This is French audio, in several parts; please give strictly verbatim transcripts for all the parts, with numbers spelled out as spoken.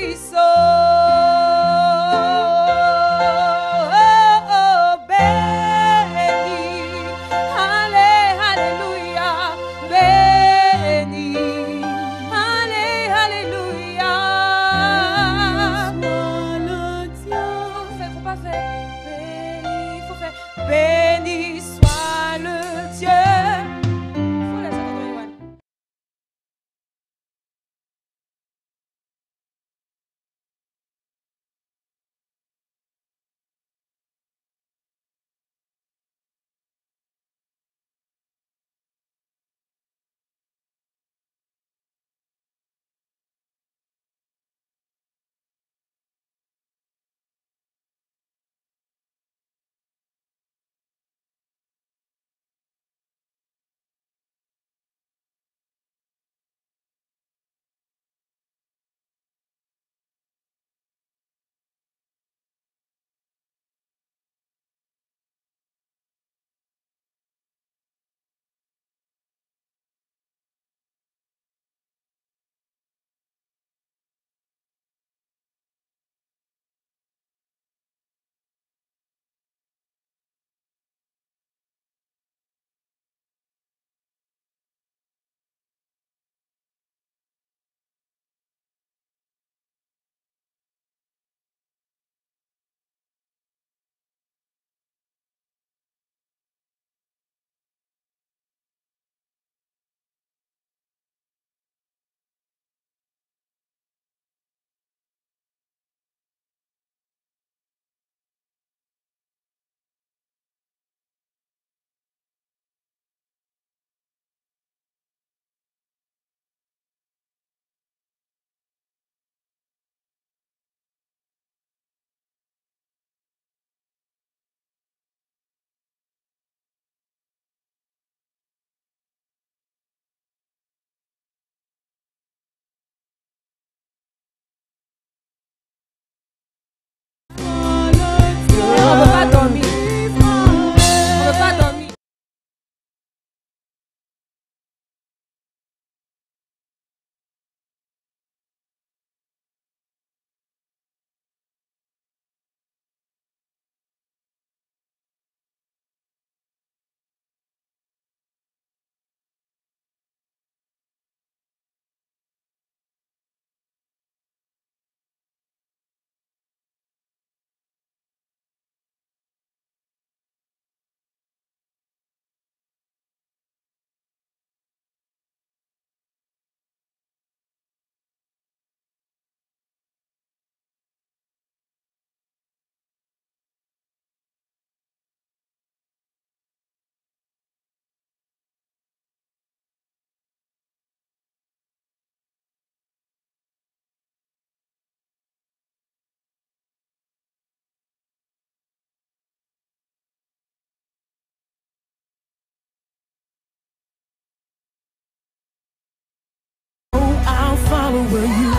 Follow where you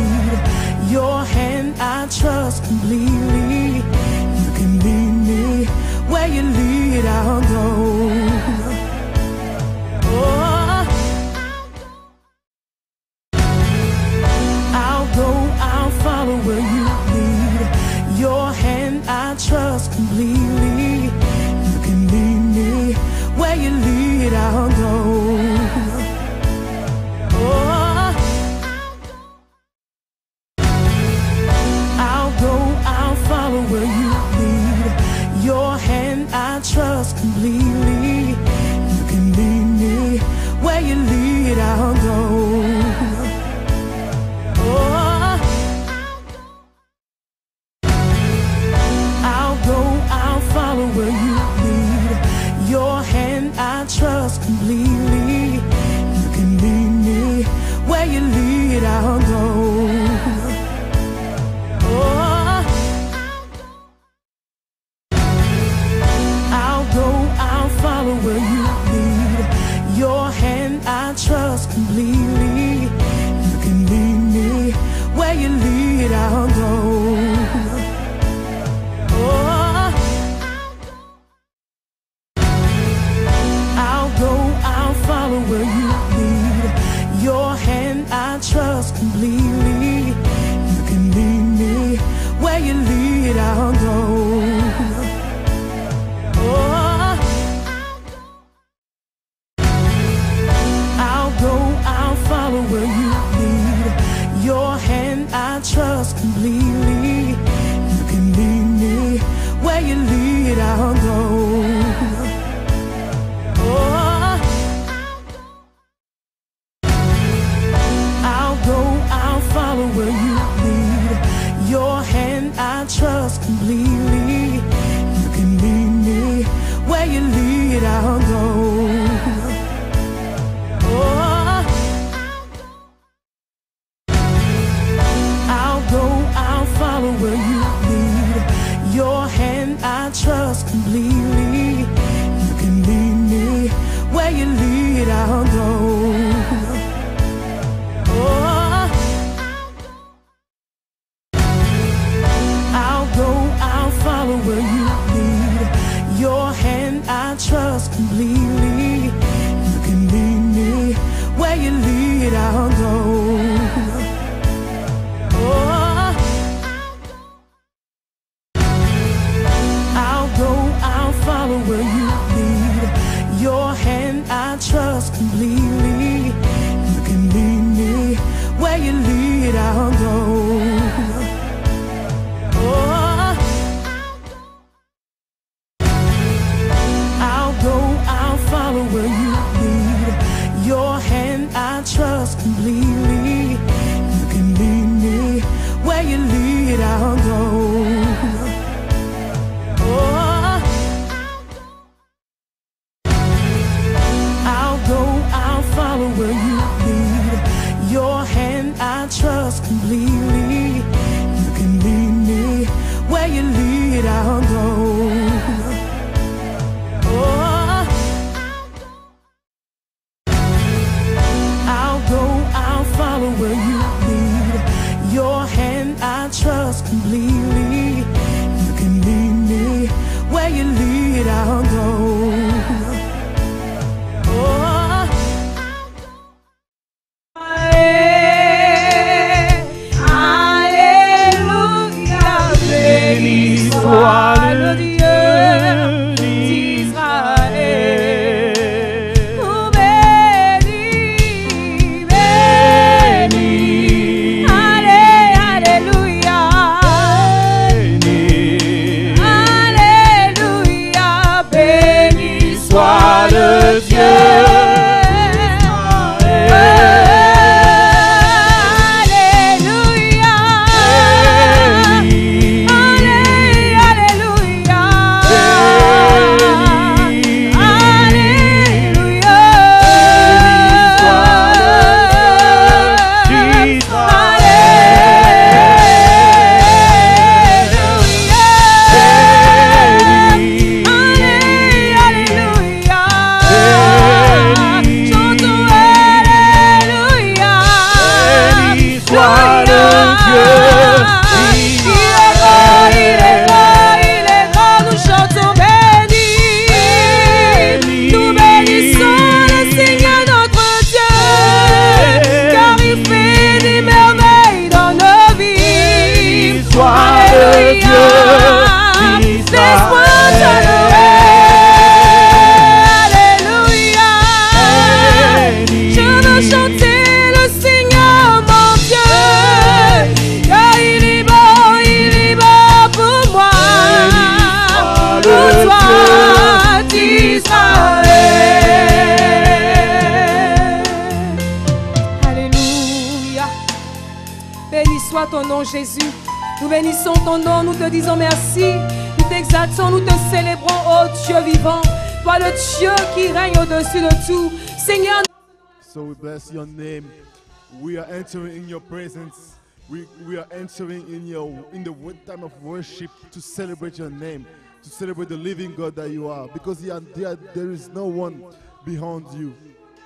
lead. Your hand I trust completely. You can lead me where you lead, I'll go. Oh, I'll go, I'll follow where you lead. Your hand I trust completely. You can lead me where you lead, I'll go. Oh, where you lead. Your hand I trust completely. You can lead me where you lead, I'll go. Oh, I'll go, I'll follow where you lead. Your hand I trust completely. You can lead me where you lead, I'll go. Oh, follow where you lead. Your hand I trust completely. You can lead me where you lead, I'll go. Oh, I'll go, I'll follow where you lead. Your hand I trust completely. You can trust completely. You can lead me where you lead, I'll go. Oh, I'll go, I'll follow where you lead. Your hand I trust completely. You can lead me where you lead, I'll go. Oh, I'll go, I'll follow where you lead. Your hand I trust completely. You can lead me where you lead, I'll go. Oh, I'll go, I'll follow where you lead. Your hand I trust completely. You can lead me where you lead, I'll go. Oh, I'll go, I'll follow where you lead. Your hand I trust completely. You can lead me where you lead, I'll go. Oh, I'll go, I'll follow where you lead. Your hand I trust completely. You can lead me where you lead, I'll go. Oh, I'll go, I'll follow where you lead. Your hand I trust completely. You can lead me where you lead, I'll go. Oh, I'll go, I'll follow where you lead. Your hand I trust completely. You can lead me where you lead, I'll go. Oh, Alléluia, béni soit le Dieu d'Israël. Oh, béni, béni, allé, alléluia, alléluia, béni soit le Dieu. Ton nom Jésus, nous bénissons ton nom, nous te disons merci, nous t'exaltons, nous te célébrons, oh Dieu vivant, toi le Dieu qui règne au-dessus de tout, Seigneur. So we bless your name. We are entering in your presence. We, we are entering in your in the time of worship to celebrate your name, to celebrate the living God that you are, because there, there is no one beyond you.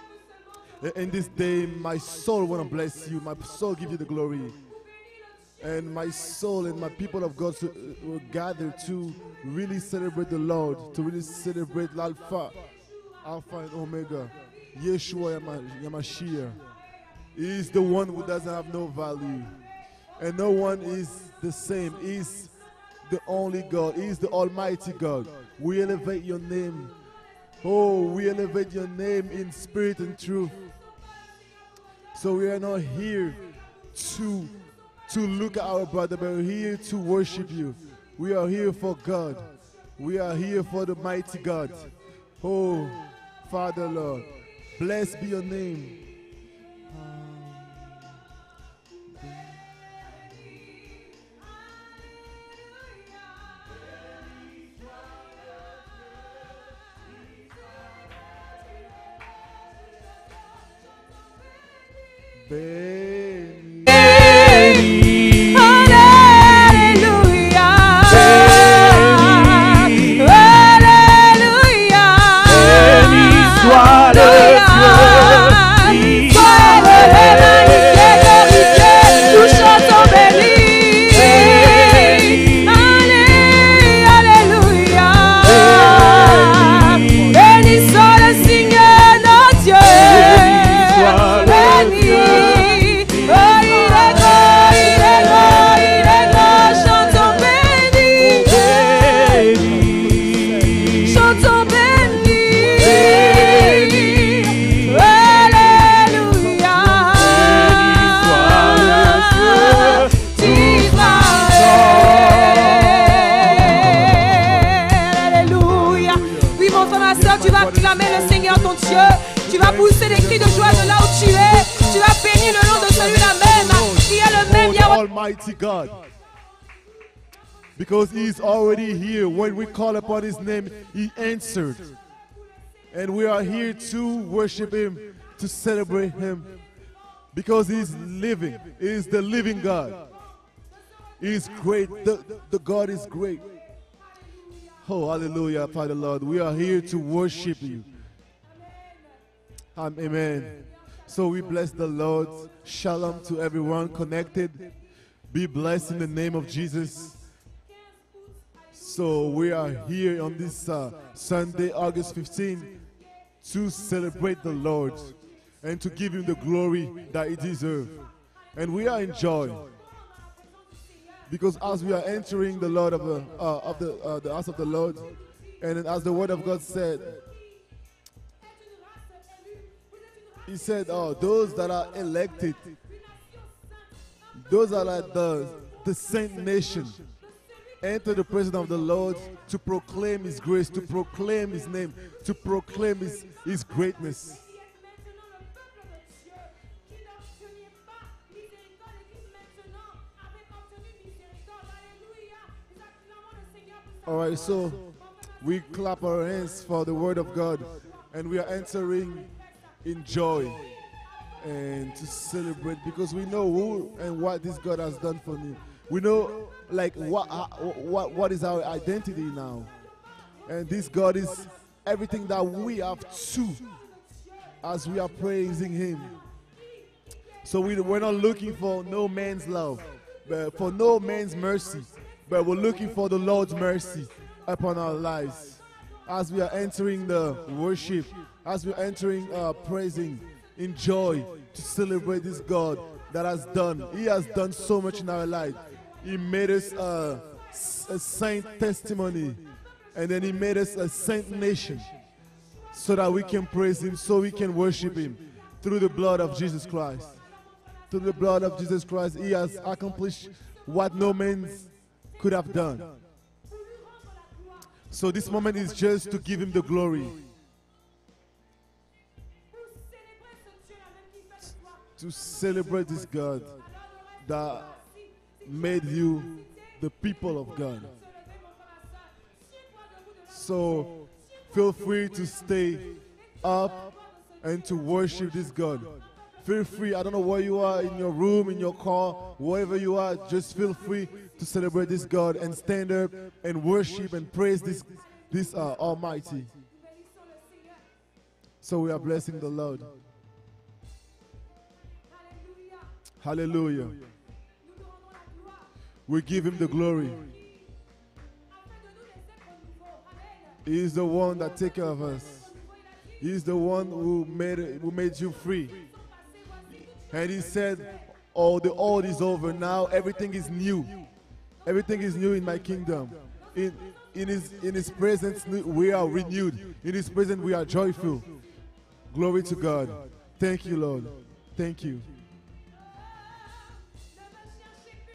In this day, my soul want to bless you. My soul give you the glory. And my soul and my people of God will gather to really celebrate the Lord, to really celebrate l'Alpha, Alpha and Omega, Yeshua Yamashiach. He is the one who doesn't have no value. And no one is the same. He is the only God. He is the Almighty God. We elevate your name. Oh, we elevate your name in spirit and truth. So we are not here to to look at our brother, but we're here to worship you. We are here for God. We are here for the mighty God. Oh, Father, Lord, blessed be your name. Béni. Alléluia. Alléluia. Béni soit le Dieu. Sois élevé, magnifié, glorifié. Nous chantons béni. Alléluia. Béni soit le Seigneur, notre Dieu. Béni. Oh, il est grand, il est grand, il est grand. Chantons béni. Chantons béni. Alléluia. Alléluia. Oui, mon frère, ma soeur, tu vas acclamer le Seigneur ton Dieu. Tu vas pousser des cris de joie de là où tu es. Tu vas bénir le nom de celui-là même qui est le même Oh, the Yahweh. Almighty God. Because He is already here. When we call upon His name, He answered. And we are here to worship Him, to celebrate Him. Because He is living. He is the living God. He is great. The, the God is great. Oh, hallelujah, Father Lord. We are here to worship You. Um, amen. So we bless the Lord. Shalom to everyone connected. Be blessed in the name of Jesus. So we are here on this uh, Sunday, August fifteenth, to celebrate the Lord and to give Him the glory that He deserves. And we are in joy because as we are entering the Lord of the uh, of the uh, the house of the Lord, and as the Word of God said, He said, "Oh, those that are elected, those are like the the saint nation, enter the presence of the Lord to proclaim His grace, to proclaim His name, to proclaim His His greatness." All right, so we clap our hands for the Word of God, and we are entering in joy and to celebrate because we know who and what this God has done for me. We know like what uh, what what is our identity now, and this God is everything that we have too as we are praising Him. So we, we're not looking for no man's love, but for no man's mercy, but we're looking for the Lord's mercy upon our lives as we are entering the worship, as we're entering uh, praising in joy to celebrate this God that has done. He has done so much in our life. He made us uh, a saint testimony, and then He made us a saint nation so that we can praise Him, so we can worship Him through the blood of Jesus Christ. Through the blood of Jesus Christ, He has accomplished what no man could have done. So this moment is just to give Him the glory, to celebrate this God that made you the people of God. So feel free to stay up and to worship this God. Feel free, I don't know where you are, in your room, in your car, wherever you are, just feel free to celebrate this God and stand up and worship and praise this, this uh, Almighty. So we are blessing the Lord. Hallelujah. We give Him the glory. He is the one that takes care of us. He is the one who made it, who made you free. And He said, "Oh, the old is over. Now everything is new. Everything is new in my kingdom. In in His in His presence we are renewed. In His presence we are joyful." Glory to God. Thank you, Lord. Thank you.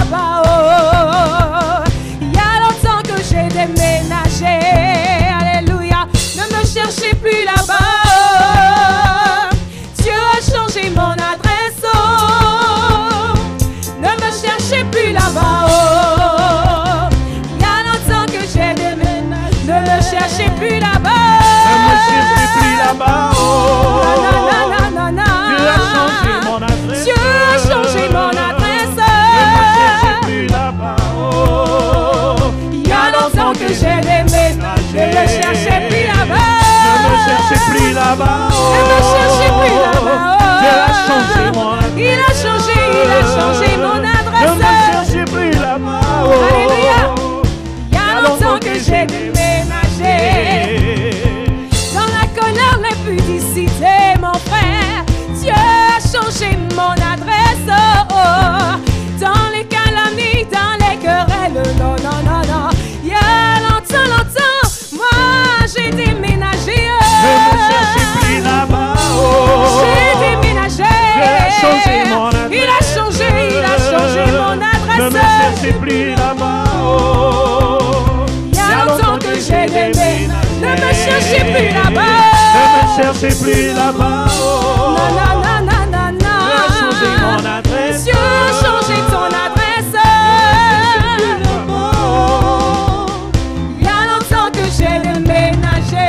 là-bas. Oh, il y a longtemps que j'ai déménagé. Alléluia. Ne me cherchez plus là-bas. Oh, Dieu a changé mon adresse. Oh, ne me cherchez plus là-bas. Oh, il y a longtemps que j'ai déménagé. Ne me cherchez plus là-bas. Ne me cherchez plus là-bas. Oh, Dieu a changé mon adresse. Dieu a changé mon adresse. Ne me cherchez plus là-bas. Oh, il y a longtemps que j'ai déménagé. Ne me cherchez plus là-bas. Ne me cherchez plus là-bas. Ne me cherchez plus là-bas. Dieu a changé mon adresse. Il a changé, il a changé mon adresse. Ne me cherchez plus là-bas. Alléluia. Il y a longtemps que j'ai déménagé. Dans la colère, l'impudicité, mon frère, Dieu a changé mon adresse. Oh, oh. Dans les calamités, dans les querelles, non, non, non, non. Il y a longtemps, longtemps, moi j'ai déménagé. Ne me cherchez plus là-bas. Oh, j'ai déménagé. Dieu a changé mon adresse. Il a changé, il a changé mon adresse. Ne me cherchez plus là-bas. Oh, il y a longtemps que j'ai déménagé. Ne me cherchez plus là-bas. Ne me cherchez plus là-bas. Oh, non, non, non, non, non, non. Dieu a changé mon adresse. Dieu a changé ton adresse. Il y a longtemps que j'ai déménagé.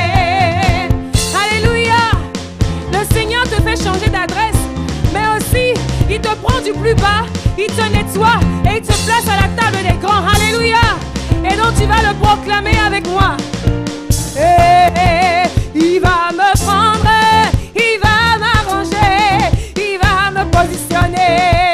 Alléluia. Le Seigneur te fait changer d'adresse, mais aussi il te prend du plus bas, il te nettoie et il te place à la table des grands. Alléluia. Et donc tu vas le proclamer avec moi. Eh, eh, il va me prendre, il va m'arranger, il va me positionner.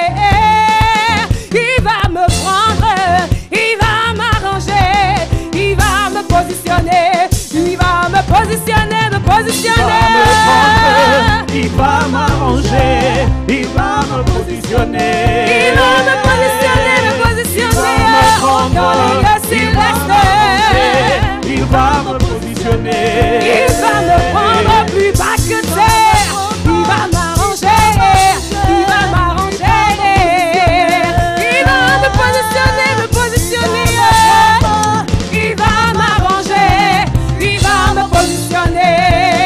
Il va me prendre, il va m'arranger, il va me positionner. Il va me positionner, me positionner. Il va m'arranger, il va me positionner. Il va me positionner, me positionner. Dans les lieux célestes. Il va me positionner. Il va me prendre plus bas que terre. Il va m'arranger. Il va m'arranger. Il va me positionner, me positionner. Il va m'arranger. Il va me positionner.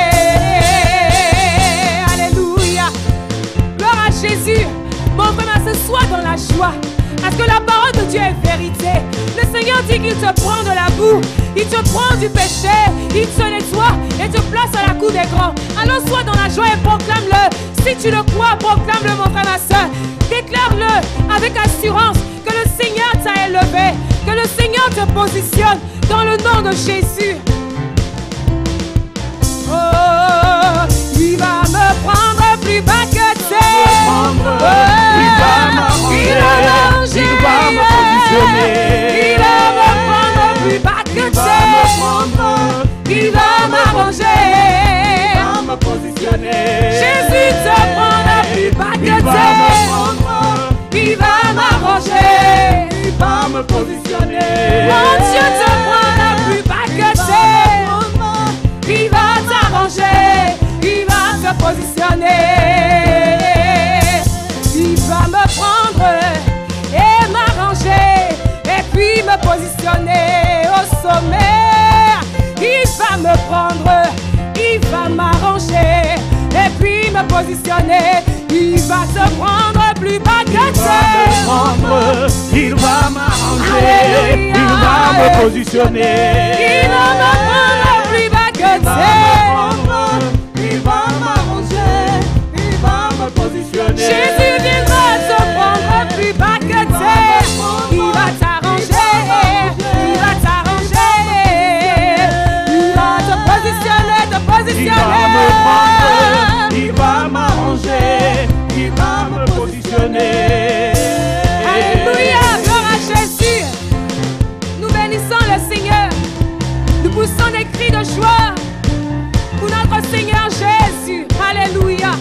Alléluia. Gloire à Jésus. Mon frère, ma sœur, sois dans la joie. Parce que la parole de Dieu est vérité. Le Seigneur dit qu'il te prend de la boue, il te prend du péché, il te nettoie et te place à la cour des grands. Alors sois dans la joie et proclame-le. Si tu le crois, proclame-le, mon frère, ma soeur. Déclare-le avec assurance que le Seigneur t'a élevé, que le Seigneur te positionne dans le nom de Jésus. Oh, il va me prendre plus bas que terre. Oh, il va m'arranger, il va me positionner. Il va me prendre plus bas que terre. Il va m'arranger, il va me positionner. Jésus te prendra plus bas que terre. Il va m'arranger, il va me positionner. Mon Dieu te prendra plus bas que terre. Il va t'arranger, il va te positionner. Il va me prendre et m'arranger et puis me positionner au sommet. Il va me prendre, il va m'arranger et puis me positionner. Il va te prendre plus bas que terre. Il va m'arranger, il va me positionner. Il va me prendre plus bas que terre. Il va m'arranger, il va me positionner. Jésus viendra te prendre plus bas que terre. Il va t'arranger, il va t'arranger. Il va te positionner, te positionner. Il va me prendre, il va m'arranger, il va me positionner. Alléluia, gloire à Jésus. Nous bénissons le Seigneur. Nous poussons des cris de joie pour notre Seigneur Jésus. Alléluia.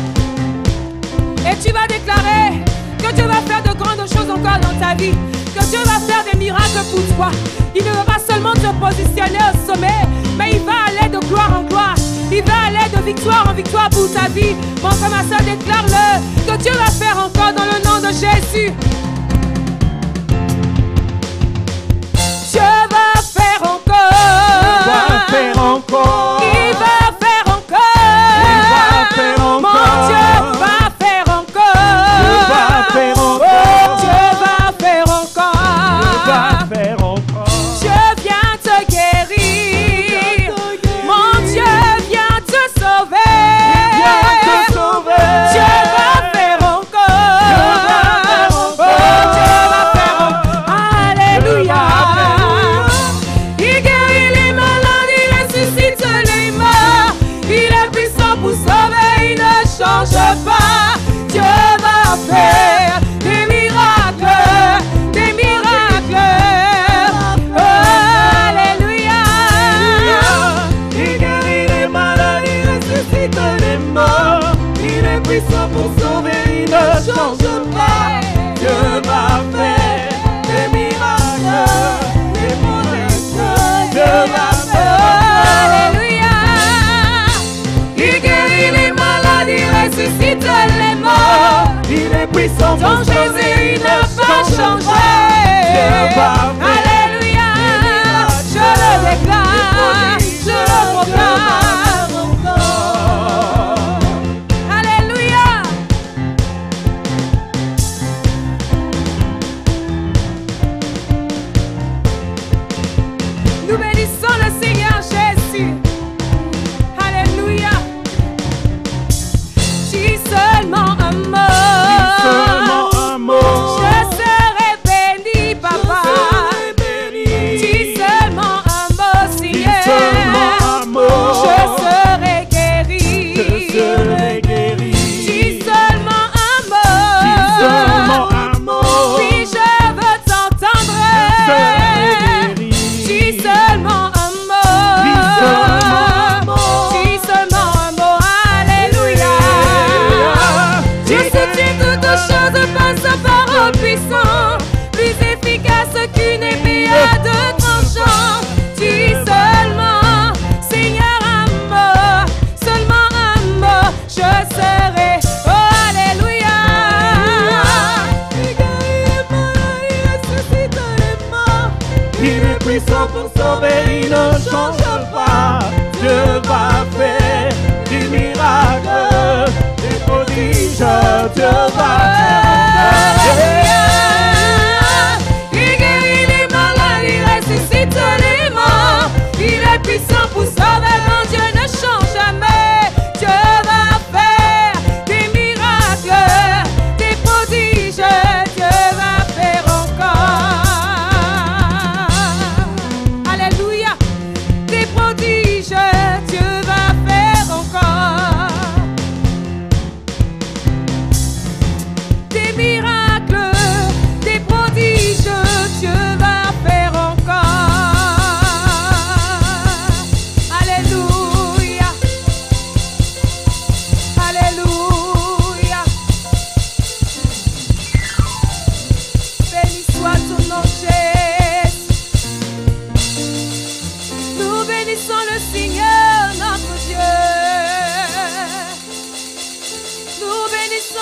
Et tu vas déclarer que Dieu va faire de grandes choses encore dans ta vie. Que Dieu va faire des miracles pour toi. Il ne va pas seulement te positionner au sommet, mais il va aller de gloire en gloire. Il va aller de victoire en victoire pour ta vie. Mon frère, ma soeur, déclare-le. Que Dieu va faire encore dans le nom de Jésus.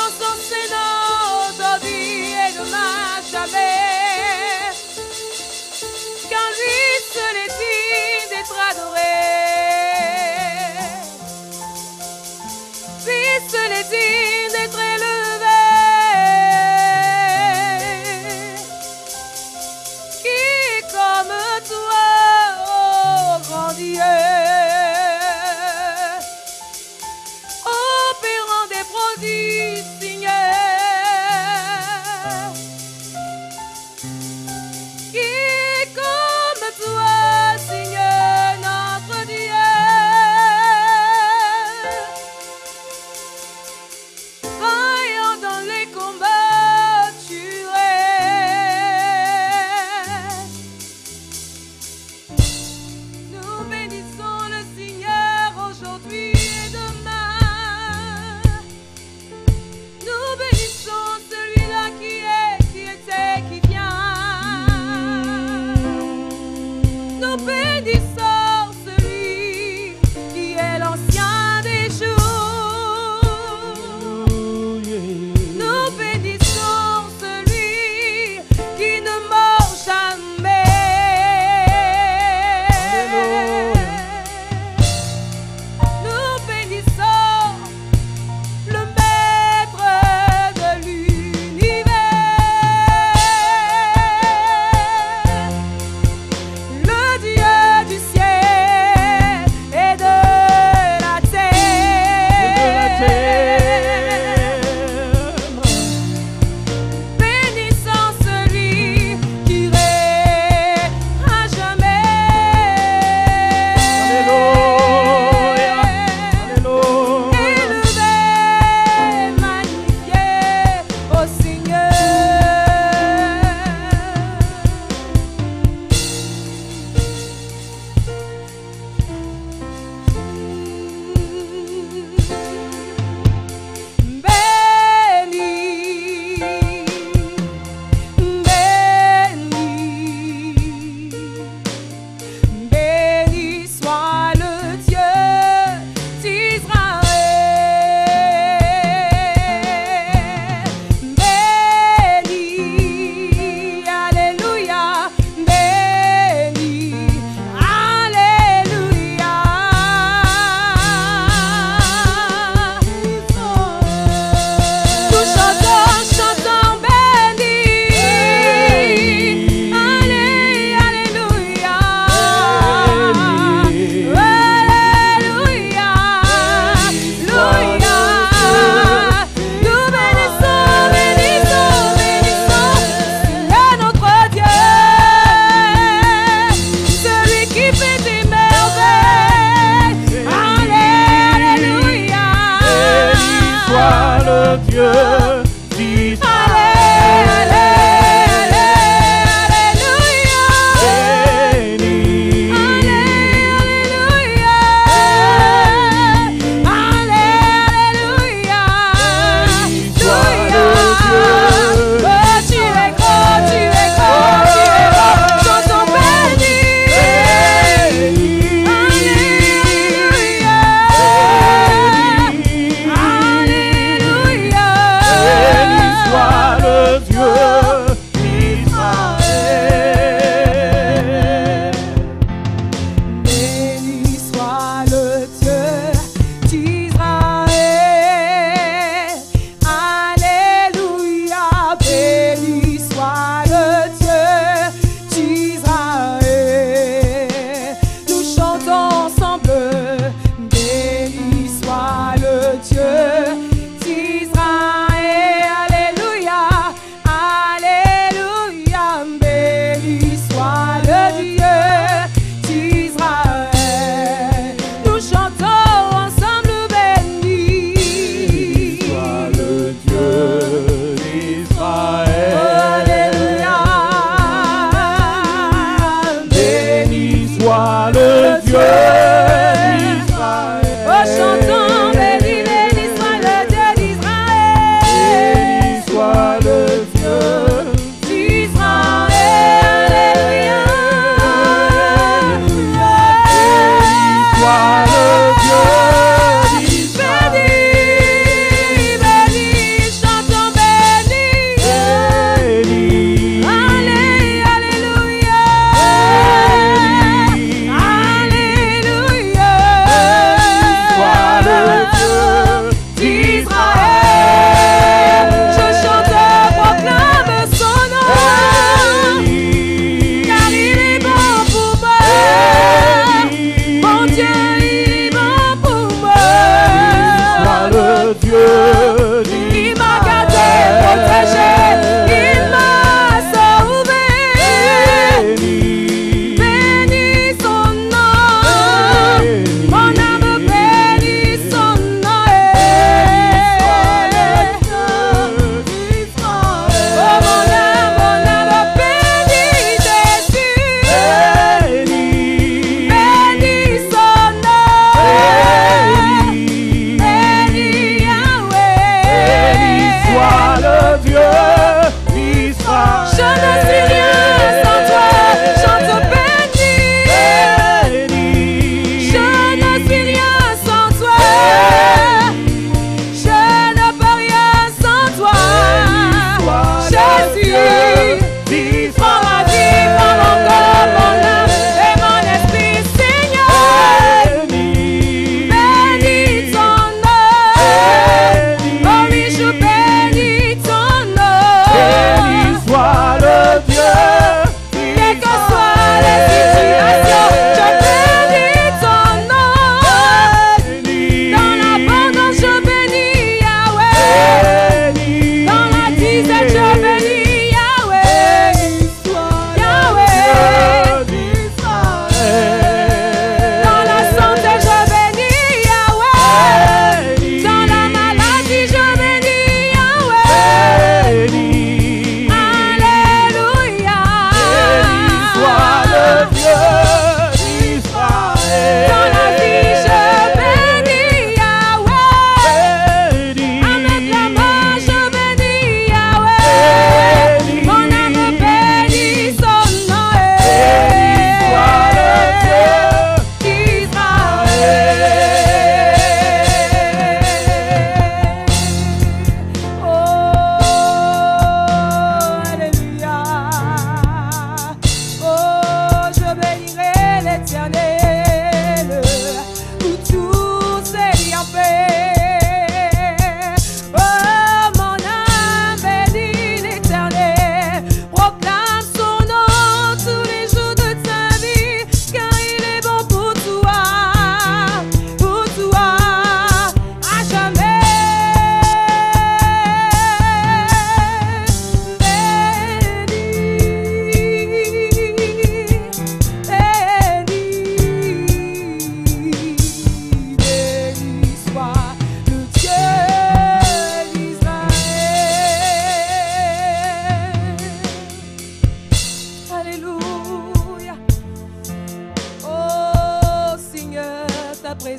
son Seigneur d'aujourd'hui et demain jamais. Car lui seul est digne d'être adoré. Lui seul est digne d'être élevé. Qui comme toi, oh grand Dieu, opérant des prodiges, Seigneur.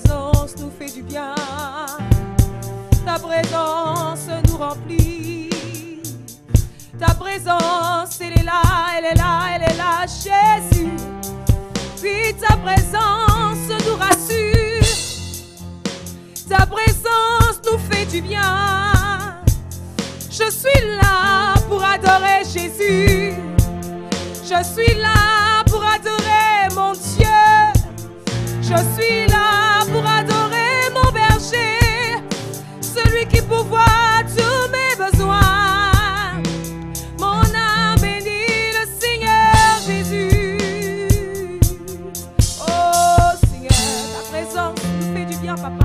présence nous fait du bien. Ta présence nous remplit. Ta présence, elle est là, elle est là, elle est là, Jésus. Puis ta présence nous rassure. Ta présence nous fait du bien. Je suis là pour adorer Jésus. Je suis là pour adorer mon Dieu. Je suis là pour adorer mon berger, celui qui pourvoit tous mes besoins. Mon âme bénit le Seigneur Jésus. Oh Seigneur, ta présence nous fait du bien, papa.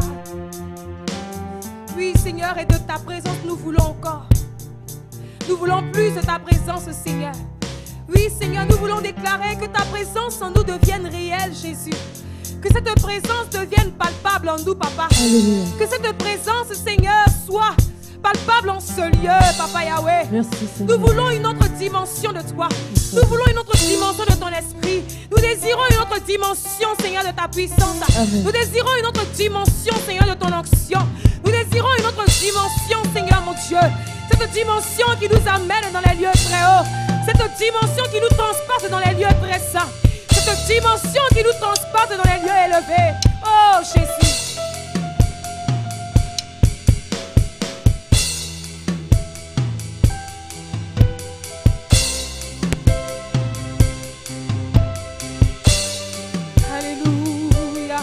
Oui Seigneur, et de ta présence nous voulons encore. Nous voulons plus de ta présence, Seigneur. Oui Seigneur, nous voulons déclarer que ta présence en nous devienne réelle, Jésus. Que cette présence devienne palpable en nous, papa. Alléluia. Que cette présence, Seigneur, soit palpable en ce lieu, papa Yahweh. Merci, Seigneur. Nous voulons une autre dimension de toi. Nous voulons une autre dimension de ton esprit. Nous désirons une autre dimension, Seigneur, de ta puissance. Amen. Nous désirons une autre dimension, Seigneur, de ton onction. Nous désirons une autre dimension, Seigneur, mon Dieu. Cette dimension qui nous amène dans les lieux très hauts. Cette dimension qui nous transporte dans les lieux très saints. Cette dimension qui nous transporte dans les lieux élevés. Oh Jésus. Alléluia.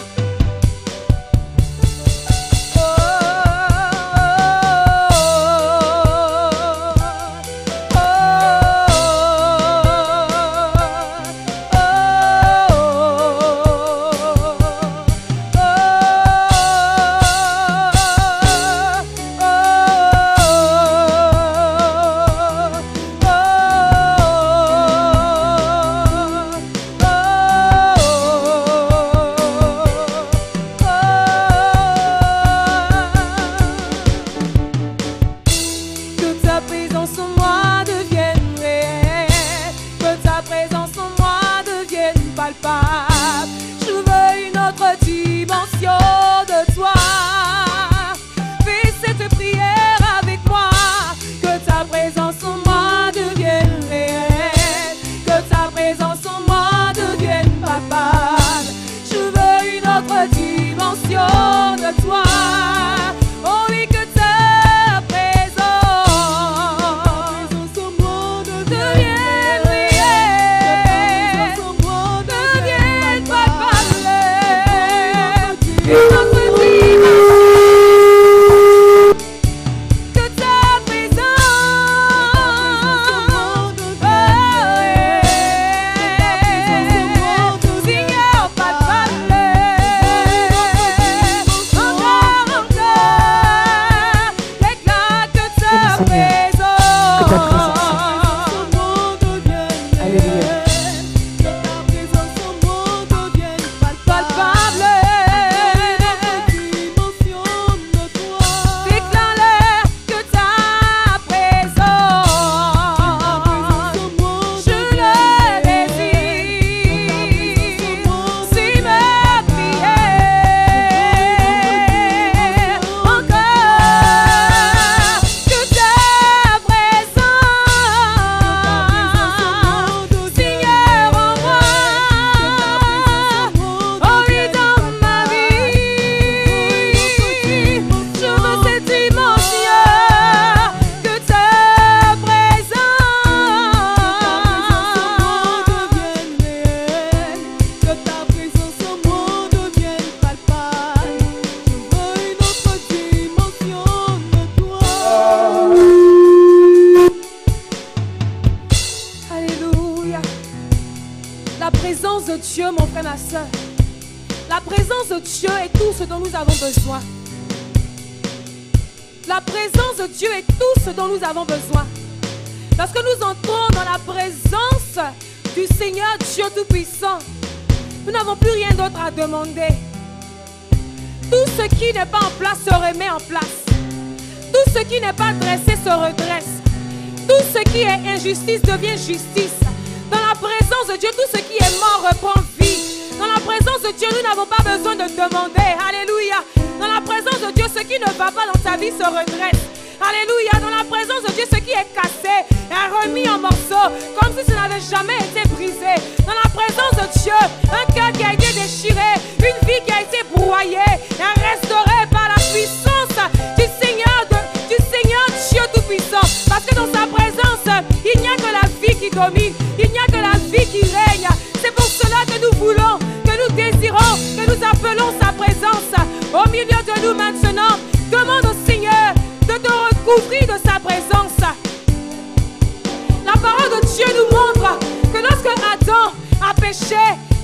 La présence de Dieu est tout ce dont nous avons besoin. La présence de Dieu est tout ce dont nous avons besoin. Lorsque nous entrons dans la présence du Seigneur Dieu Tout-Puissant, nous n'avons plus rien d'autre à demander. Tout ce qui n'est pas en place se remet en place. Tout ce qui n'est pas dressé se redresse. Tout ce qui est injustice devient justice. Dans la présence de Dieu, tout ce qui est mort reprend vie. Dans la présence de Dieu, nous n'avons pas besoin de demander. Alléluia. Dans la présence de Dieu, ce qui ne va pas dans ta vie se redresse. Alléluia. Dans la présence de Dieu, ce qui est cassé est remis en morceaux, comme si ça n'avait jamais été brisé. Dans la présence de Dieu, un cœur qui a été déchiré, une vie qui a été broyée, est restaurée par la puissance du Seigneur, de, du Seigneur Dieu Tout-Puissant. Parce que dans sa présence, il n'y a que la vie qui domine, il n'y a que la vie qui règne. C'est pour cela que nous voulons, que nous désirons, que nous appelons sa présence au milieu de nous maintenant. Demande au Seigneur de te recouvrir de sa présence. La parole de Dieu nous montre que lorsque Adam a péché,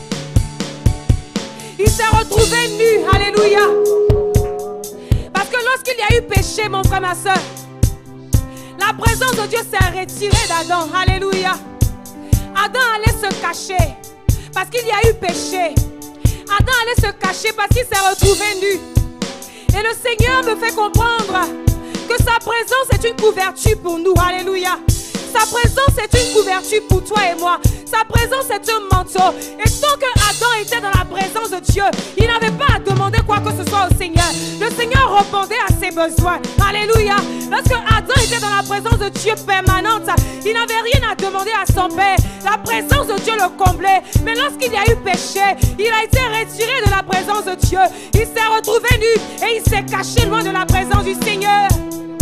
il s'est retrouvé nu. Alléluia. Parce que lorsqu'il y a eu péché, mon frère, ma soeur, la présence de Dieu s'est retirée d'Adam. Alléluia. Adam allait se cacher parce qu'il y a eu péché. Adam allait se cacher parce qu'il s'est retrouvé nu. Et le Seigneur me fait comprendre que sa présence est une couverture pour nous. Alléluia. Sa présence est une couverture pour toi et moi. Sa présence est un manteau. Et tant que Adam était dans la présence de Dieu, il n'avait pas à demander quoi que ce soit au Seigneur. Le Seigneur répondait à ses besoins. Alléluia. Lorsque Adam était dans la présence de Dieu permanente, il n'avait rien à demander à son Père. La présence de Dieu le comblait. Mais lorsqu'il y a eu péché, il a été retiré de la présence de Dieu. Il s'est retrouvé nu et il s'est caché loin de la présence du Seigneur.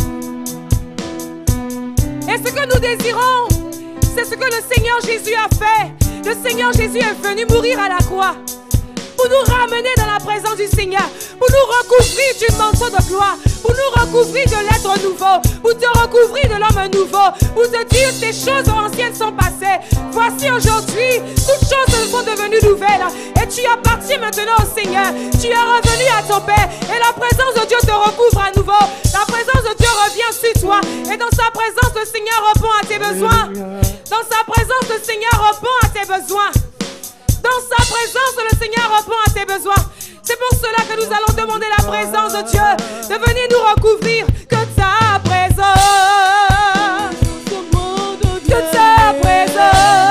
Et ce que nous désirons, c'est ce que le Seigneur Jésus a fait. Le Seigneur Jésus est venu mourir à la croix pour nous ramener dans la présence du Seigneur, pour nous recouvrir du manteau de gloire, pour nous recouvrir de l'être nouveau, pour te recouvrir de l'homme nouveau, pour te dire tes choses anciennes sont passées. Voici aujourd'hui, toutes choses sont devenues nouvelles et tu appartiens maintenant au Seigneur. Tu es revenu à ton Père et la présence de Dieu te recouvre à nouveau. La présence de Dieu revient sur toi et dans sa présence, le Seigneur répond à tes besoins. Dans sa présence, le Seigneur répond à tes besoins. Dans sa présence, le Seigneur répond à tes besoins. C'est pour cela que nous allons demander la présence de Dieu de venir nous recouvrir. Que ta présence, que ta présence,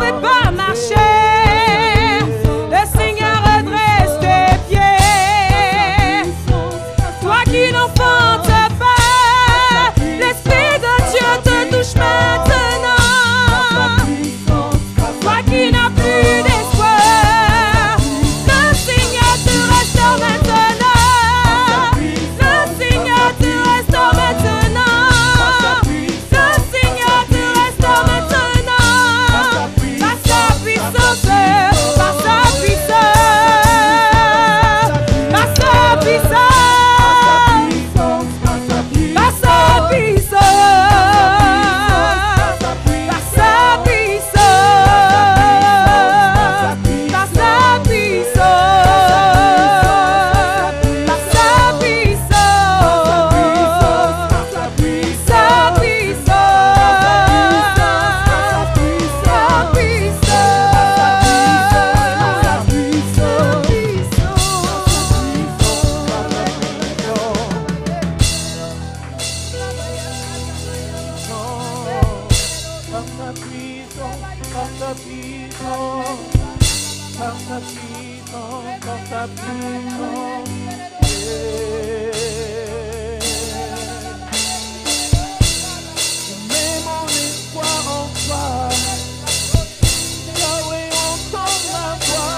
pouvais pas marcher, le Seigneur redresse tes pieds. Toi qui n'enfantes pas, l'Esprit de Dieu te touche maintenant. Toi qui n'as plus d'espoir, le Seigneur te restaure maintenant. Le Seigneur te restaure maintenant. Le Seigneur te restaure maintenant. Par sa puissance, par sa puissance, par sa puissance, par sa puissance, par sa puissance, par sa puissance, par sa puissance, sa puissance, sa puissance, Par ta puissance, par ta puissance, par ta puissance, par ta puissance. Yeah. Je mets mon espoir en toi. Yahweh, entends ma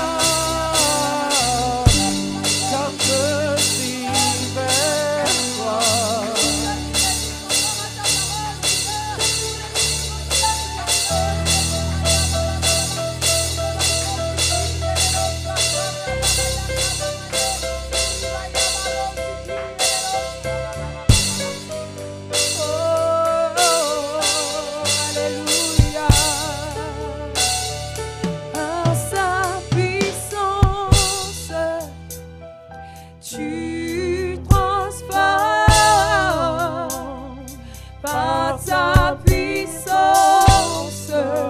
voix, car je suis vers toi. Alléluia. Par sa puissance, tu transformes. Par ta puissance,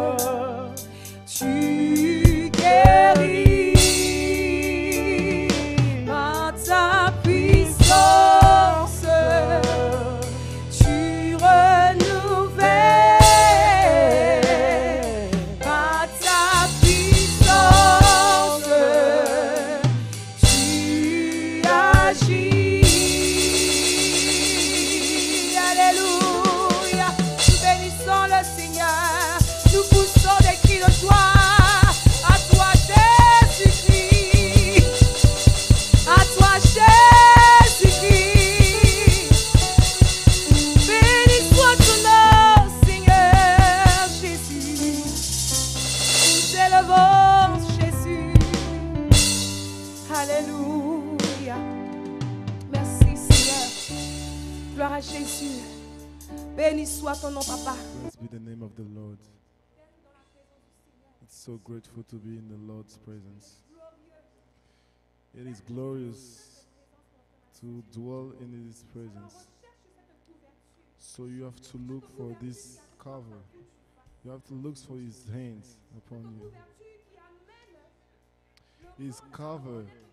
tu guéris. Par ta puissance, tu renouvelles. Par ta puissance, tu agis. Alléluia. Nous bénissons le Seigneur. Nous poussons des cris de joie. À toi, Jésus-Christ. À toi, Jésus-Christ. Béni soit ton nom, Seigneur Jésus. Nous élevons Jésus. Alléluia. Merci, Seigneur. Gloire à Jésus. Béni soit ton nom, Papa. Blessed be the name of the Lord. It's so grateful to be in the Lord's presence. It is glorious to dwell in His presence. So you have to look for this cover. You have to look for His hands upon you. His cover